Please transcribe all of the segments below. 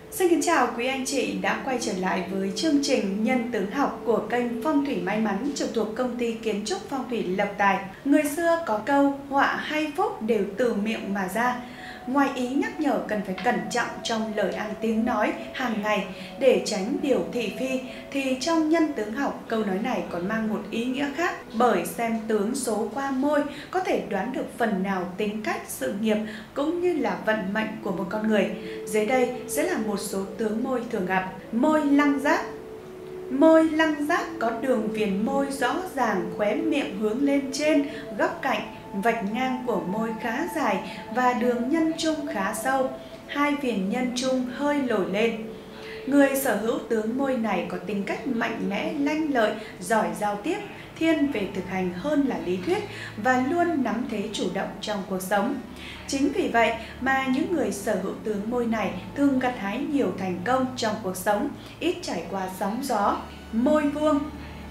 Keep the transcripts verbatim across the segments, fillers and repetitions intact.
Xin kính chào quý anh chị đã quay trở lại với chương trình Nhân tướng học của kênh Phong thủy may mắn trực thuộc công ty kiến trúc phong thủy Lộc Tài. Người xưa có câu họa hay phúc đều từ miệng mà ra. Ngoài ý nhắc nhở cần phải cẩn trọng trong lời ăn tiếng nói hàng ngày để tránh điều thị phi, thì trong nhân tướng học câu nói này còn mang một ý nghĩa khác, bởi xem tướng số qua môi có thể đoán được phần nào tính cách, sự nghiệp cũng như là vận mệnh của một con người. Dưới đây sẽ là một số tướng môi thường gặp. Môi lăng giác. Môi lăng giác có đường viền môi rõ ràng, khóe miệng hướng lên trên, góc cạnh, vạch ngang của môi khá dài và đường nhân trung khá sâu, hai viền nhân trung hơi nổi lên. Người sở hữu tướng môi này có tính cách mạnh mẽ, lanh lợi, giỏi giao tiếp, thiên về thực hành hơn là lý thuyết và luôn nắm thế chủ động trong cuộc sống. Chính vì vậy mà những người sở hữu tướng môi này thường gặt hái nhiều thành công trong cuộc sống, ít trải qua sóng gió. Môi vuông.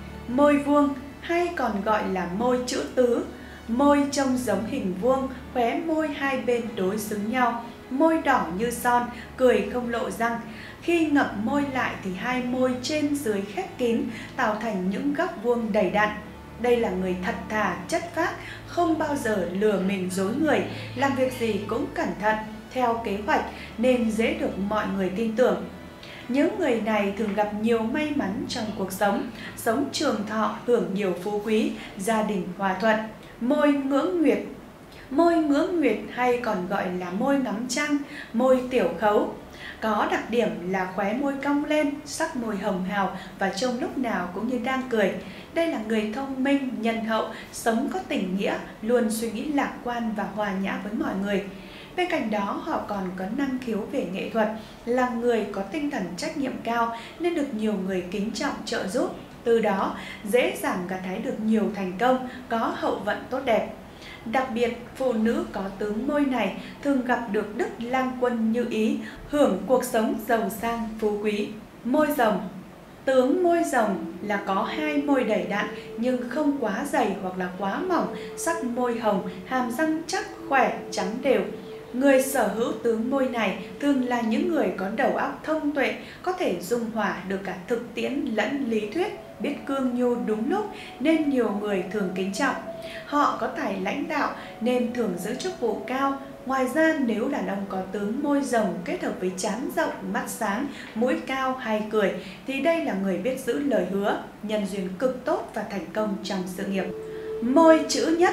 Môi vuông hay còn gọi là môi chữ tứ. Môi trông giống hình vuông, khóe môi hai bên đối xứng nhau, môi đỏ như son, cười không lộ răng. Khi ngậm môi lại thì hai môi trên dưới khép kín, tạo thành những góc vuông đầy đặn. Đây là người thật thà, chất phác, không bao giờ lừa mình dối người, làm việc gì cũng cẩn thận, theo kế hoạch nên dễ được mọi người tin tưởng. Những người này thường gặp nhiều may mắn trong cuộc sống, sống trường thọ, hưởng nhiều phú quý, gia đình hòa thuận. Môi ngưỡng nguyệt. Môi ngưỡng nguyệt hay còn gọi là môi ngắm trăng, môi tiểu khấu, có đặc điểm là khóe môi cong lên, sắc môi hồng hào và trông lúc nào cũng như đang cười. Đây là người thông minh, nhân hậu, sống có tình nghĩa, luôn suy nghĩ lạc quan và hòa nhã với mọi người. Bên cạnh đó họ còn có năng khiếu về nghệ thuật, là người có tinh thần trách nhiệm cao nên được nhiều người kính trọng trợ giúp. Từ đó dễ dàng gặt hái được nhiều thành công, có hậu vận tốt đẹp. Đặc biệt, phụ nữ có tướng môi này thường gặp được đức lang quân như ý, hưởng cuộc sống giàu sang phú quý. Môi rồng. Tướng môi rồng là có hai môi đầy đặn nhưng không quá dày hoặc là quá mỏng, sắc môi hồng, hàm răng chắc, khỏe, trắng đều. Người sở hữu tướng môi này thường là những người có đầu óc thông tuệ, có thể dung hòa được cả thực tiễn lẫn lý thuyết, biết cương nhu đúng lúc nên nhiều người thường kính trọng. Họ có tài lãnh đạo nên thường giữ chức vụ cao. Ngoài ra, nếu đàn ông có tướng môi rồng kết hợp với trán rộng, mắt sáng, mũi cao hay cười thì đây là người biết giữ lời hứa, nhân duyên cực tốt và thành công trong sự nghiệp. Môi chữ nhất.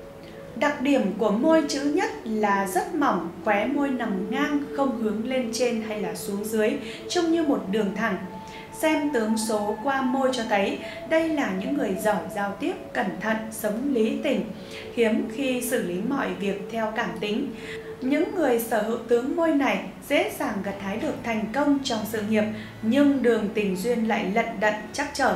Đặc điểm của môi chữ nhất là rất mỏng, khóe môi nằm ngang, không hướng lên trên hay là xuống dưới, trông như một đường thẳng. Xem tướng số qua môi cho thấy đây là những người giỏi giao tiếp, cẩn thận, sống lý tình, hiếm khi xử lý mọi việc theo cảm tính. Những người sở hữu tướng môi này dễ dàng gặt hái được thành công trong sự nghiệp, nhưng đường tình duyên lại lận đận trắc trở.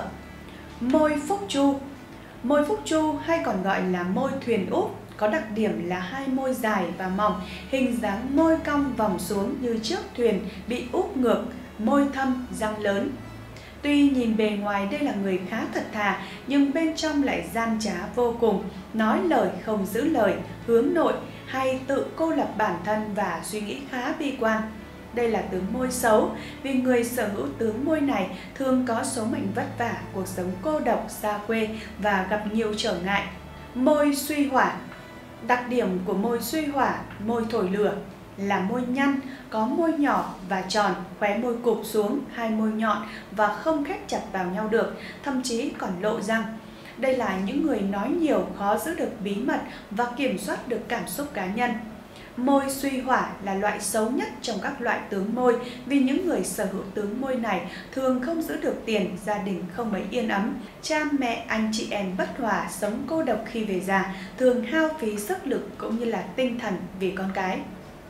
Môi phúc chu. Môi phúc chu hay còn gọi là môi thuyền úp, có đặc điểm là hai môi dài và mỏng, hình dáng môi cong vòng xuống như chiếc thuyền bị úp ngược, môi thâm, răng lớn. Tuy nhìn bề ngoài đây là người khá thật thà, nhưng bên trong lại gian trá vô cùng, nói lời không giữ lời, hướng nội hay tự cô lập bản thân và suy nghĩ khá bi quan. Đây là tướng môi xấu, vì người sở hữu tướng môi này thường có số mệnh vất vả, cuộc sống cô độc, xa quê và gặp nhiều trở ngại. Môi suy hỏa. Đặc điểm của môi suy hỏa, môi thổi lửa, là môi nhăn, có môi nhỏ và tròn, khóe môi cụp xuống, hai môi nhọn và không khép chặt vào nhau được, thậm chí còn lộ răng. Đây là những người nói nhiều, khó giữ được bí mật và kiểm soát được cảm xúc cá nhân. Môi suy hỏa là loại xấu nhất trong các loại tướng môi, vì những người sở hữu tướng môi này thường không giữ được tiền, gia đình không mấy yên ấm, cha mẹ, anh chị em bất hòa, sống cô độc khi về già, thường hao phí sức lực cũng như là tinh thần vì con cái.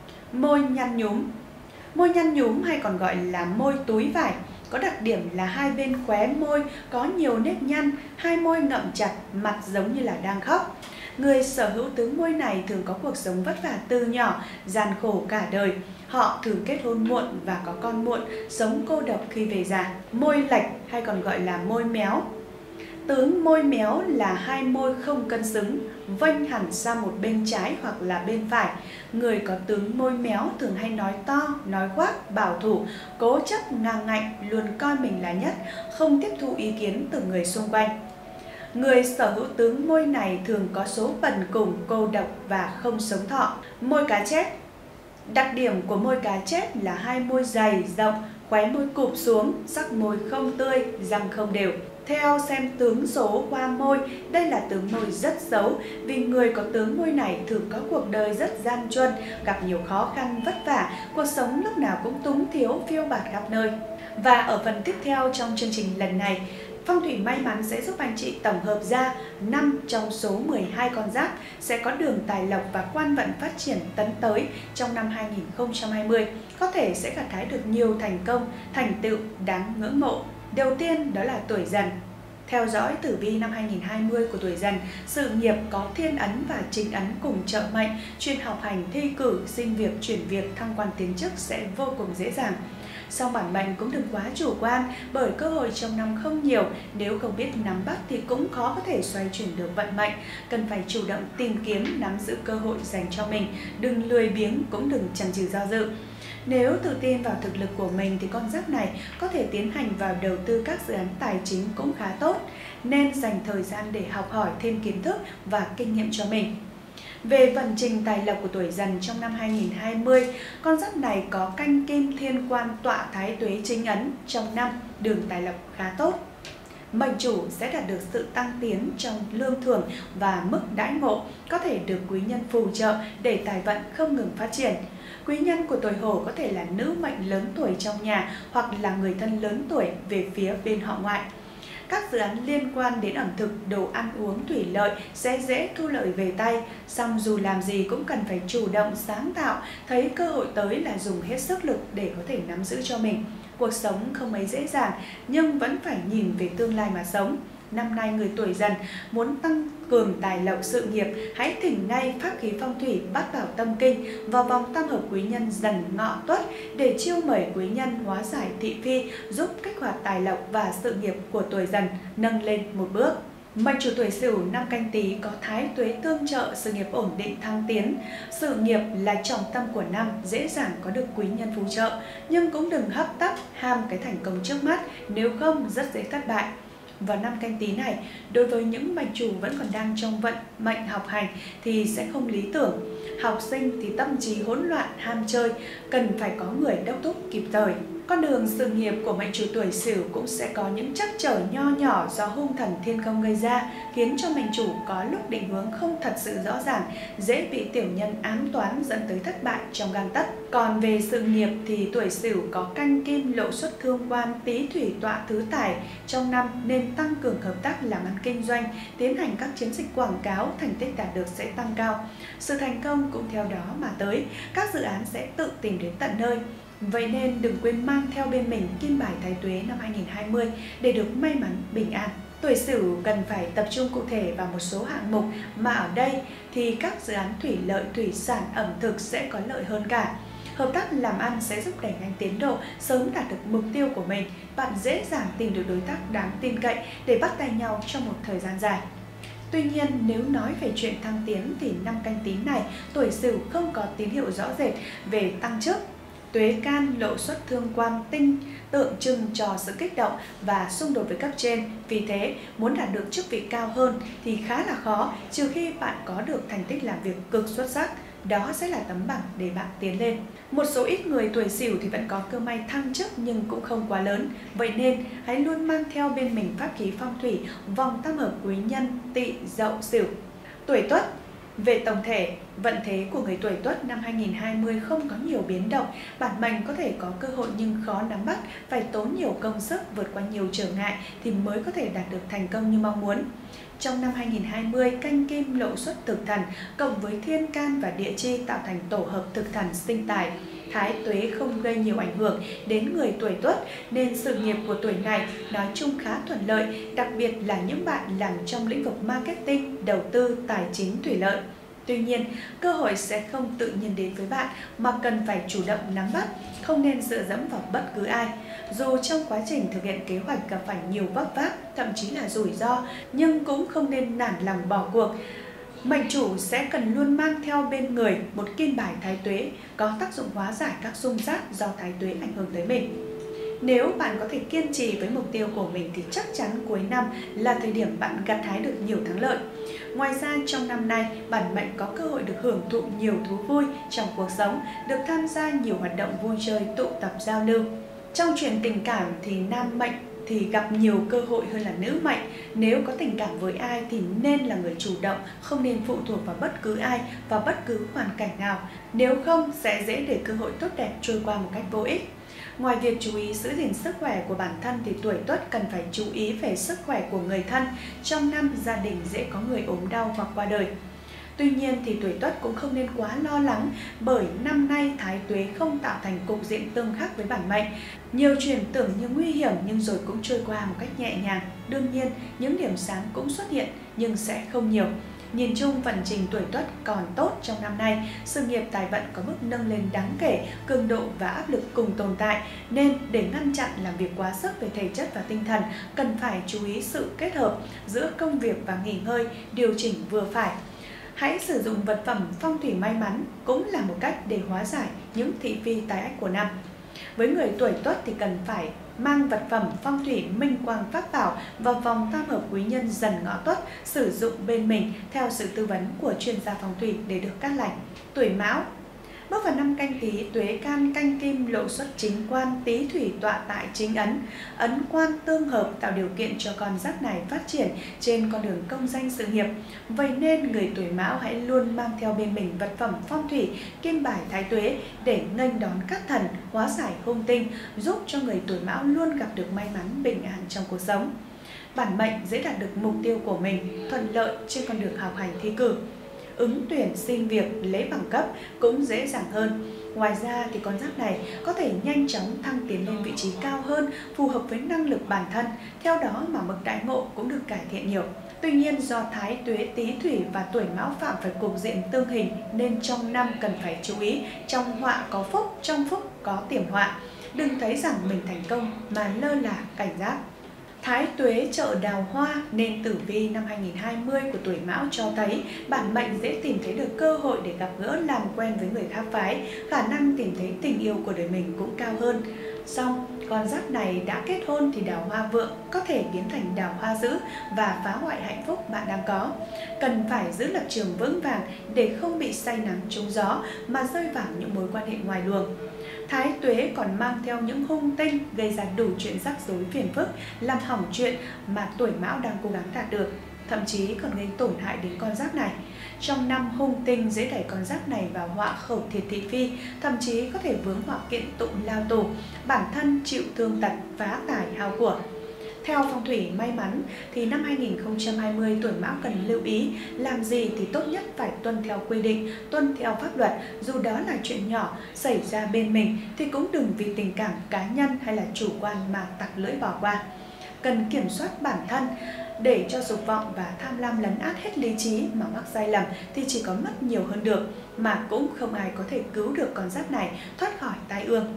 Môi nhăn nhúm. Môi nhăn nhúm hay còn gọi là môi túi vải, có đặc điểm là hai bên khóe môi có nhiều nếp nhăn, hai môi ngậm chặt, mặt giống như là đang khóc. Người sở hữu tướng môi này thường có cuộc sống vất vả từ nhỏ, gian khổ cả đời. Họ thường kết hôn muộn và có con muộn, sống cô độc khi về già. Môi lệch hay còn gọi là môi méo. Tướng môi méo là hai môi không cân xứng, vênh hẳn sang một bên trái hoặc là bên phải. Người có tướng môi méo thường hay nói to, nói khoác, bảo thủ, cố chấp, ngang ngạnh, luôn coi mình là nhất, không tiếp thu ý kiến từ người xung quanh. Người sở hữu tướng môi này thường có số bần cùng, cô độc và không sống thọ. Môi cá chép. Đặc điểm của môi cá chép là hai môi dày, rộng, khóe môi cụp xuống, sắc môi không tươi, răng không đều. Theo xem tướng số qua môi, đây là tướng môi rất xấu vì người có tướng môi này thường có cuộc đời rất gian truân, gặp nhiều khó khăn vất vả, cuộc sống lúc nào cũng túng thiếu phiêu bạt khắp nơi. Và ở phần tiếp theo trong chương trình lần này, Phong thủy may mắn sẽ giúp anh chị tổng hợp ra năm trong số mười hai con giáp sẽ có đường tài lộc và quan vận phát triển tấn tới trong năm hai nghìn không trăm hai mươi, có thể sẽ gặt hái được nhiều thành công, thành tựu đáng ngưỡng mộ. Đầu tiên đó là tuổi Dần. Theo dõi tử vi năm hai nghìn không trăm hai mươi của tuổi Dần, sự nghiệp có thiên ấn và chính ấn cùng trợ mệnh, chuyên học hành, thi cử, xin việc, chuyển việc, thăng quan tiến chức sẽ vô cùng dễ dàng. Song bản mệnh cũng đừng quá chủ quan bởi cơ hội trong năm không nhiều, nếu không biết nắm bắt thì cũng khó có thể xoay chuyển được vận mệnh. Cần phải chủ động tìm kiếm, nắm giữ cơ hội dành cho mình, đừng lười biếng cũng đừng chần chừ do dự. Nếu tự tin vào thực lực của mình thì con giáp này có thể tiến hành vào đầu tư các dự án tài chính cũng khá tốt, nên dành thời gian để học hỏi thêm kiến thức và kinh nghiệm cho mình. Về vận trình tài lộc của tuổi Dần trong năm hai nghìn không trăm hai mươi, con giáp này có canh kim thiên quan tọa thái tuế chính ấn trong năm, đường tài lộc khá tốt. Mệnh chủ sẽ đạt được sự tăng tiến trong lương thưởng và mức đãi ngộ, có thể được quý nhân phù trợ để tài vận không ngừng phát triển. Quý nhân của tuổi Hổ có thể là nữ mệnh lớn tuổi trong nhà hoặc là người thân lớn tuổi về phía bên họ ngoại. Các dự án liên quan đến ẩm thực, đồ ăn uống, thủy lợi sẽ dễ thu lợi về tay, song dù làm gì cũng cần phải chủ động sáng tạo, thấy cơ hội tới là dùng hết sức lực để có thể nắm giữ cho mình. Cuộc sống không mấy dễ dàng nhưng vẫn phải nhìn về tương lai mà sống. Năm nay người tuổi Dần muốn tăng cường tài lộc sự nghiệp, hãy thỉnh ngay pháp khí phong thủy Bát Bảo Tâm Kinh vào vòng tam hợp quý nhân Dần Ngọ Tuất để chiêu mời quý nhân hóa giải thị phi, giúp kích hoạt tài lộc và sự nghiệp của tuổi Dần nâng lên một bước. Mệnh chủ tuổi Sửu năm Canh Tý có thái tuế tương trợ, sự nghiệp ổn định thăng tiến. Sự nghiệp là trọng tâm của năm, dễ dàng có được quý nhân phù trợ, nhưng cũng đừng hấp tấp ham cái thành công trước mắt, nếu không rất dễ thất bại. Vào năm Canh Tý này, đối với những mệnh chủ vẫn còn đang trong vận mệnh học hành thì sẽ không lý tưởng. Học sinh thì tâm trí hỗn loạn, ham chơi, cần phải có người đốc thúc kịp thời. Con đường sự nghiệp của mệnh chủ tuổi Sửu cũng sẽ có những trắc trở nho nhỏ do hung thần thiên không gây ra, khiến cho mệnh chủ có lúc định hướng không thật sự rõ ràng, dễ bị tiểu nhân ám toán dẫn tới thất bại trong gang tấc. Còn về sự nghiệp thì tuổi Sửu có canh kim lộ xuất thương quan, Tý thủy tọa thứ tài trong năm, nên tăng cường hợp tác làm ăn kinh doanh, tiến hành các chiến dịch quảng cáo, thành tích đạt được sẽ tăng cao. Sự thành công cũng theo đó mà tới, các dự án sẽ tự tìm đến tận nơi. Vậy nên đừng quên mang theo bên mình kim bài thái tuế năm hai nghìn không trăm hai mươi để được may mắn bình an. Tuổi Sửu cần phải tập trung cụ thể vào một số hạng mục mà ở đây thì các dự án thủy lợi, thủy sản, ẩm thực sẽ có lợi hơn cả. Hợp tác làm ăn sẽ giúp đẩy nhanh tiến độ, sớm đạt được mục tiêu của mình. Bạn dễ dàng tìm được đối tác đáng tin cậy để bắt tay nhau trong một thời gian dài. Tuy nhiên, nếu nói về chuyện thăng tiến thì năm Canh Tý này, tuổi Sửu không có tín hiệu rõ rệt về tăng chức. Tuế can lộ xuất thương quan tinh tượng trưng cho sự kích động và xung đột với cấp trên. Vì thế, muốn đạt được chức vị cao hơn thì khá là khó, trừ khi bạn có được thành tích làm việc cực xuất sắc. Đó sẽ là tấm bằng để bạn tiến lên. Một số ít người tuổi Sửu thì vẫn có cơ may thăng chức nhưng cũng không quá lớn. Vậy nên, hãy luôn mang theo bên mình pháp khí phong thủy vòng tam hợp quý nhân Tỵ Dậu Sửu. Tuổi Tuất. Về tổng thể, vận thế của người tuổi Tuất năm hai nghìn không trăm hai mươi không có nhiều biến động, bản mệnh có thể có cơ hội nhưng khó nắm bắt, phải tốn nhiều công sức, vượt qua nhiều trở ngại thì mới có thể đạt được thành công như mong muốn. Trong năm hai nghìn không trăm hai mươi, canh kim lộ xuất thực thần cộng với thiên can và địa chi tạo thành tổ hợp thực thần sinh tài. Thái tuế không gây nhiều ảnh hưởng đến người tuổi Tuất nên sự nghiệp của tuổi này nói chung khá thuận lợi, đặc biệt là những bạn làm trong lĩnh vực marketing, đầu tư, tài chính, thủy lợi. Tuy nhiên, cơ hội sẽ không tự nhiên đến với bạn mà cần phải chủ động nắm bắt, không nên dựa dẫm vào bất cứ ai. Dù trong quá trình thực hiện kế hoạch gặp phải nhiều vấp váp, thậm chí là rủi ro, nhưng cũng không nên nản lòng bỏ cuộc. Mệnh chủ sẽ cần luôn mang theo bên người một kim bài thái tuế có tác dụng hóa giải các xung giác do thái tuế ảnh hưởng tới mình. Nếu bạn có thể kiên trì với mục tiêu của mình thì chắc chắn cuối năm là thời điểm bạn gặt hái được nhiều thắng lợi. Ngoài ra, trong năm nay, bản mệnh có cơ hội được hưởng thụ nhiều thú vui trong cuộc sống, được tham gia nhiều hoạt động vui chơi, tụ tập giao lưu. Trong chuyện tình cảm thì nam mệnh thì gặp nhiều cơ hội hơn là nữ mệnh. Nếu có tình cảm với ai thì nên là người chủ động, không nên phụ thuộc vào bất cứ ai và bất cứ hoàn cảnh nào. Nếu không, sẽ dễ để cơ hội tốt đẹp trôi qua một cách vô ích. Ngoài việc chú ý giữ gìn sức khỏe của bản thân thì tuổi Tuất cần phải chú ý về sức khỏe của người thân. Trong năm, gia đình dễ có người ốm đau hoặc qua đời. Tuy nhiên thì tuổi Tuất cũng không nên quá lo lắng bởi năm nay thái tuế không tạo thành cục diện tương khắc với bản mệnh. Nhiều chuyện tưởng như nguy hiểm nhưng rồi cũng trôi qua một cách nhẹ nhàng. Đương nhiên, những điểm sáng cũng xuất hiện nhưng sẽ không nhiều. Nhìn chung, vận trình tuổi Tuất còn tốt trong năm nay, sự nghiệp tài vận có mức nâng lên đáng kể, cường độ và áp lực cùng tồn tại, nên để ngăn chặn làm việc quá sức về thể chất và tinh thần, cần phải chú ý sự kết hợp giữa công việc và nghỉ ngơi, điều chỉnh vừa phải. Hãy sử dụng vật phẩm phong thủy may mắn cũng là một cách để hóa giải những thị phi tai ách của năm. Với người tuổi Tuất thì cần phải mang vật phẩm phong thủy minh quang pháp bảo vào vòng tam hợp quý nhân Dần Ngọ Tuất, sử dụng bên mình theo sự tư vấn của chuyên gia phong thủy để được cát lành. Tuổi Mão. Bước vào năm Canh Tý, tuế can canh kim lộ xuất chính quan, Tý thủy tọa tại chính ấn. Ấn quan tương hợp tạo điều kiện cho con giáp này phát triển trên con đường công danh sự nghiệp. Vậy nên người tuổi Mão hãy luôn mang theo bên mình vật phẩm phong thủy, kim bài thái tuế để nghênh đón các thần, hóa giải hung tinh, giúp cho người tuổi Mão luôn gặp được may mắn bình an trong cuộc sống. Bản mệnh dễ đạt được mục tiêu của mình, thuận lợi trên con đường học hành thi cử. Ứng tuyển xin việc, lấy bằng cấp cũng dễ dàng hơn. Ngoài ra thì con giáp này có thể nhanh chóng thăng tiến lên vị trí cao hơn, phù hợp với năng lực bản thân, theo đó mà mức đãi ngộ cũng được cải thiện nhiều. Tuy nhiên, do thái tuế Tý thủy và tuổi Mão phạm phải cục diện tương hình nên trong năm cần phải chú ý, trong họa có phúc, trong phúc có tiềm họa. Đừng thấy rằng mình thành công mà lơ là, cảnh giác. Thái tuế trợ đào hoa nên tử vi năm hai nghìn không trăm hai mươi của tuổi Mão cho thấy bản mệnh dễ tìm thấy được cơ hội để gặp gỡ làm quen với người khác phái, khả năng tìm thấy tình yêu của đời mình cũng cao hơn. Song, con giáp này đã kết hôn thì đào hoa vượng có thể biến thành đào hoa dữ và phá hoại hạnh phúc bạn đang có. Cần phải giữ lập trường vững vàng để không bị say nắng trúng gió mà rơi vào những mối quan hệ ngoài luồng. Thái tuế còn mang theo những hung tinh gây ra đủ chuyện rắc rối phiền phức, làm hỏng chuyện mà tuổi Mão đang cố gắng đạt được, thậm chí còn gây tổn hại đến con giáp này. Trong năm, hung tinh dễ đẩy con giáp này vào họa khẩu thiệt thị phi, thậm chí có thể vướng họa kiện tụng lao tù, bản thân chịu thương tật, phá tài hao của. Theo phong thủy may mắn thì năm hai nghìn không trăm hai mươi tuổi Mão cần lưu ý làm gì thì tốt nhất phải tuân theo quy định, tuân theo pháp luật, dù đó là chuyện nhỏ xảy ra bên mình thì cũng đừng vì tình cảm cá nhân hay là chủ quan mà tặc lưỡi bỏ qua. Cần kiểm soát bản thân để cho dục vọng và tham lam lấn át hết lý trí mà mắc sai lầm thì chỉ có mất nhiều hơn được, mà cũng không ai có thể cứu được con giáp này thoát khỏi tai ương.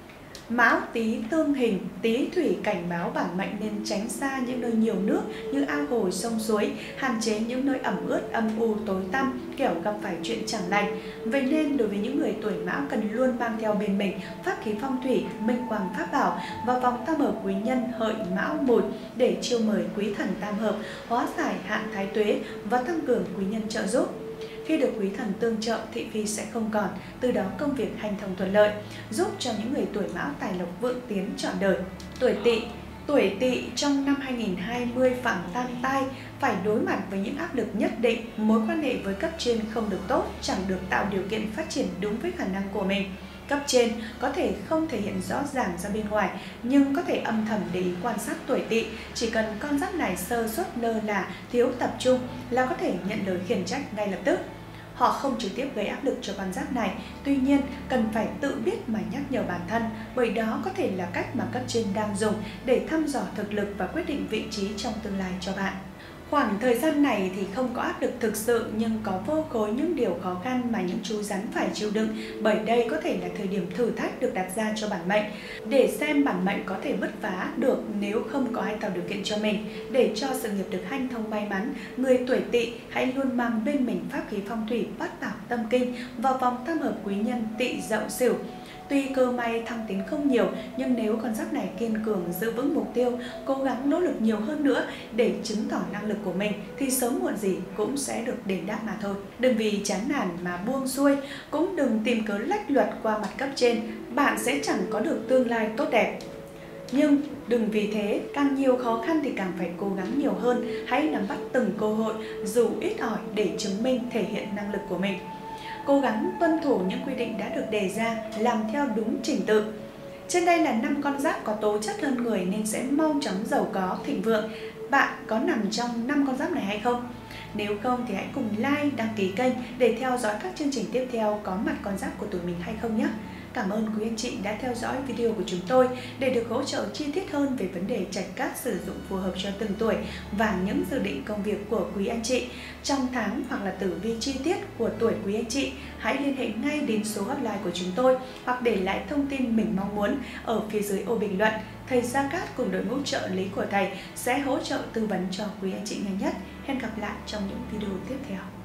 Mão Tý tương hình, Tý thủy cảnh báo bản mệnh nên tránh xa những nơi nhiều nước như ao hồ, sông suối, hạn chế những nơi ẩm ướt, âm u, tối tăm, kẻo gặp phải chuyện chẳng lành. Vậy nên đối với những người tuổi Mão cần luôn mang theo bên mình pháp khí phong thủy, minh quang pháp bảo và vòng tam hợp quý nhân Hợi, Mão, Mùi để chiêu mời quý thần tam hợp, hóa giải hạn thái tuế và tăng cường quý nhân trợ giúp. Khi được quý thần tương trợ, thị phi sẽ không còn, từ đó công việc hành thông thuận lợi, giúp cho những người tuổi Mão tài lộc vượng tiến trọn đời. Tuổi Tỵ. Tuổi Tỵ trong năm hai nghìn không trăm hai mươi phạm tam tai, phải đối mặt với những áp lực nhất định, mối quan hệ với cấp trên không được tốt, chẳng được tạo điều kiện phát triển đúng với khả năng của mình. Cấp trên có thể không thể hiện rõ ràng ra bên ngoài, nhưng có thể âm thầm để ý quan sát tuổi Tỵ. Chỉ cần con giáp này sơ suất, lơ là, thiếu tập trung là có thể nhận lời khiển trách ngay lập tức. Họ không trực tiếp gây áp lực cho con giáp này, tuy nhiên cần phải tự biết mà nhắc nhở bản thân, bởi đó có thể là cách mà cấp trên đang dùng để thăm dò thực lực và quyết định vị trí trong tương lai cho bạn. Khoảng thời gian này thì không có áp lực thực sự nhưng có vô khối những điều khó khăn mà những chú rắn phải chịu đựng, bởi đây có thể là thời điểm thử thách được đặt ra cho bản mệnh để xem bản mệnh có thể bứt phá được nếu không có ai tạo điều kiện cho mình. Để cho sự nghiệp được hanh thông may mắn, người tuổi Tỵ hãy luôn mang bên mình pháp khí phong thủy Bát Bảo Tâm Kinh vào vòng tam hợp quý nhân Tỵ Dậu Sửu. Tuy cơ may thăng tiến không nhiều, nhưng nếu con giáp này kiên cường giữ vững mục tiêu, cố gắng nỗ lực nhiều hơn nữa để chứng tỏ năng lực của mình thì sớm muộn gì cũng sẽ được đền đáp mà thôi. Đừng vì chán nản mà buông xuôi, cũng đừng tìm cớ lách luật qua mặt cấp trên, bạn sẽ chẳng có được tương lai tốt đẹp. Nhưng đừng vì thế, càng nhiều khó khăn thì càng phải cố gắng nhiều hơn, hãy nắm bắt từng cơ hội dù ít ỏi để chứng minh thể hiện năng lực của mình. Cố gắng tuân thủ những quy định đã được đề ra, làm theo đúng trình tự. Trên đây là năm con giáp có tố chất hơn người nên sẽ mau chóng giàu có, thịnh vượng. Bạn có nằm trong năm con giáp này hay không? Nếu không thì hãy cùng like, đăng ký kênh để theo dõi các chương trình tiếp theo có mặt con giáp của tuổi mình hay không nhé. Cảm ơn quý anh chị đã theo dõi video của chúng tôi để được hỗ trợ chi tiết hơn về vấn đề trạch cát sử dụng phù hợp cho từng tuổi và những dự định công việc của quý anh chị trong tháng hoặc là tử vi chi tiết của tuổi quý anh chị. Hãy liên hệ ngay đến số hotline của chúng tôi hoặc để lại thông tin mình mong muốn ở phía dưới ô bình luận. Thầy Gia Cát cùng đội ngũ trợ lý của thầy sẽ hỗ trợ tư vấn cho quý anh chị nhanh nhất. Hẹn gặp lại trong những video tiếp theo.